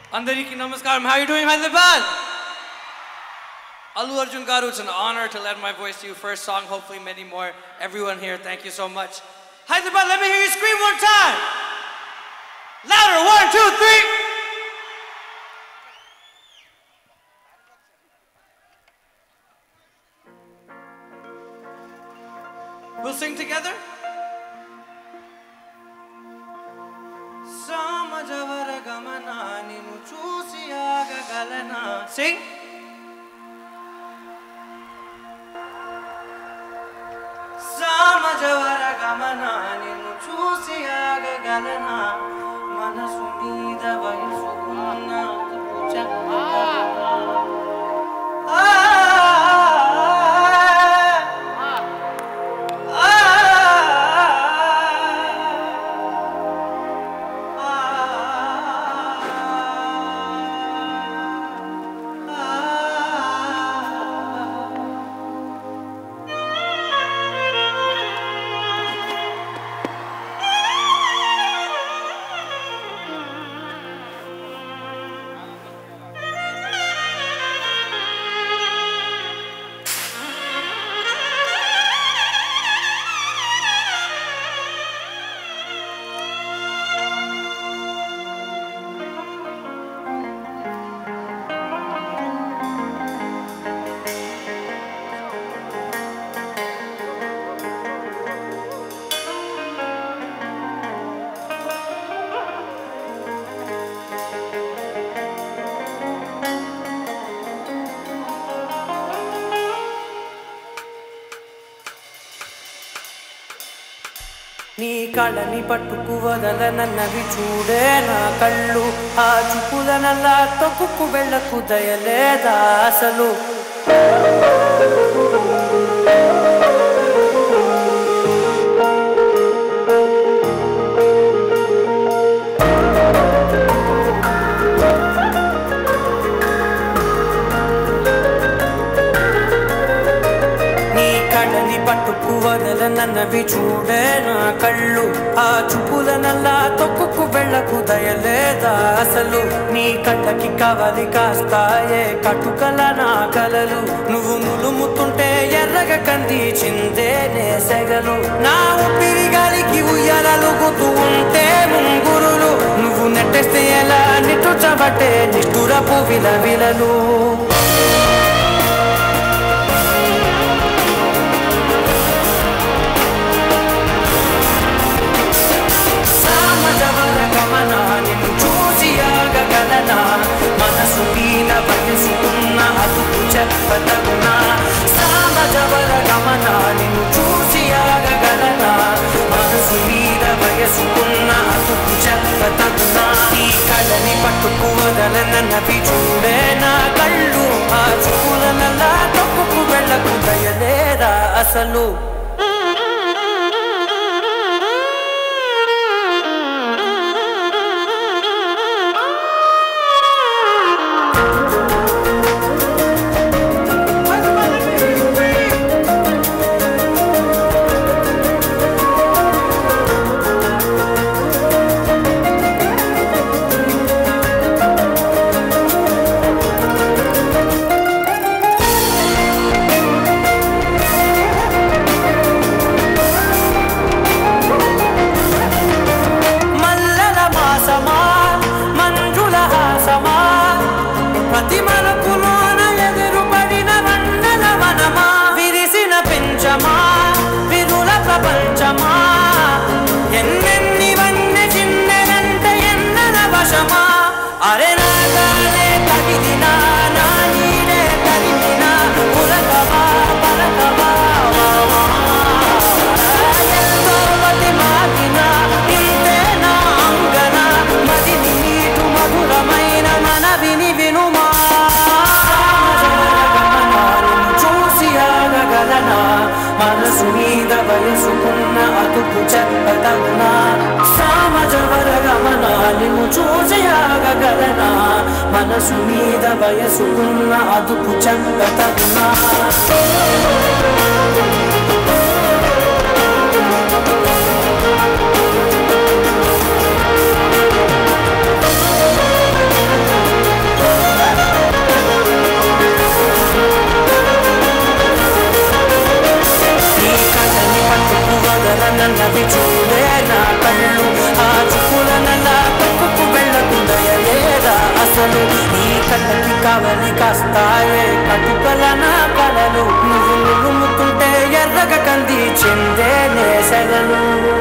Andariki namaskaram. How are you doing, Hyderabad? Allu Arjun Garu, it's an honor to lend my voice to you. First song, hopefully many more. Everyone here, thank you so much. Hyderabad, let me hear you scream one time. Louder, 1, 2, 3. We'll sing together. Sing. Samajavara gamana ninu chusi agagalana manasu meeda vayasukunna నీ కళ్ళని పట్టుకు వదలనన్నవి చూడే నా కళ్ళు ఆ చూపులనల్లా తొక్కుకు వెళ్ళకు దయలేదా అసలు పట్టుకు వదలనన్నవి చూడే నా కళ్ళు ఆ చూపులనల్లా తొక్కుకు వెళ్ళకు దయలేదా అసలు నీ కళ్ళకి కవలి కాస్తాయే కటుకల నా కలలు నువ్వు నులుముతుంటే ఎర్రగా కంది చిందే నే సెగలు నా ఊపిరి గాలికి ఉయ్యాలలుగుతూ ఉంటే ముంగురులు నువ్వు నెట్టేస్తే ఎలా నిట్టుచబట్టే నిష్ఠురపు విలవిలలు మనసు మీద వయసుకున్న అదుపు చెప్పతగునా సామజవర గమన నిన్ను చూసి ఆగగలనా మనసు మీద వయసుకున్న అదుపు చెప్పతగునా ఈ కళ్ళని పట్టుకు వదలనన్నవి చూడే నా కళ్ళు ఆ చూపులనల్లా తొక్కుకు వెళ్ళకు దయలేదా అసలు మనసు మీద వయసుకున్న అదుపు చెప్పతగునా సామజవర గమనాలను చూసి ఆగగలనా మనసు మీద వయసుకున్న అదుపు చెప్పతగునా అన్నవి చూడే నా కళ్ళు ఆ చూపులనల్లా తొక్కుకు వెళ్ళకు దయలేదా అసలు నీ కళ్ళకి కావలి కాస్తాయే కటుకల నా కలలు నువ్వు నువ్వుతుంటే ఎర్రగ కంది చెందే నేసెగలు.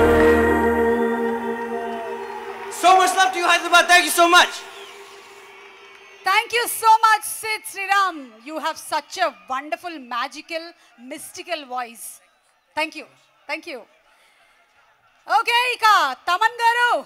So much love to you, Hyderabad. Thank you so much. Thank you so much, Sid Sriram. You have such a wonderful, magical, mystical voice. Thank you. Thank you. Okay, Ika, Taman garu.